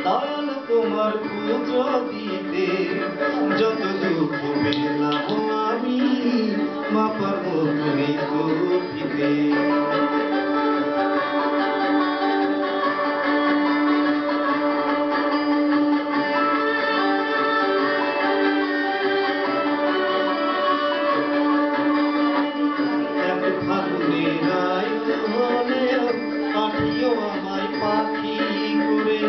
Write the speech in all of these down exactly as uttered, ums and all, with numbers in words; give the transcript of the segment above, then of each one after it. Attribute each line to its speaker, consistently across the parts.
Speaker 1: দয়াল তোমার পুজো দিতে যত দুঃখ পেলাম আমি মা পাবো তুমি তো দিতে আমায় পাখি করে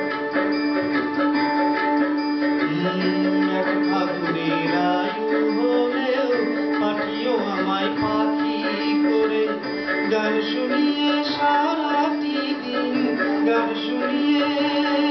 Speaker 1: এক ফাগুনের আয়ু হলেও পাঠিও আমায় পাখি করে গান শুনিয়ে সারাটি দিন গান শুনিয়ে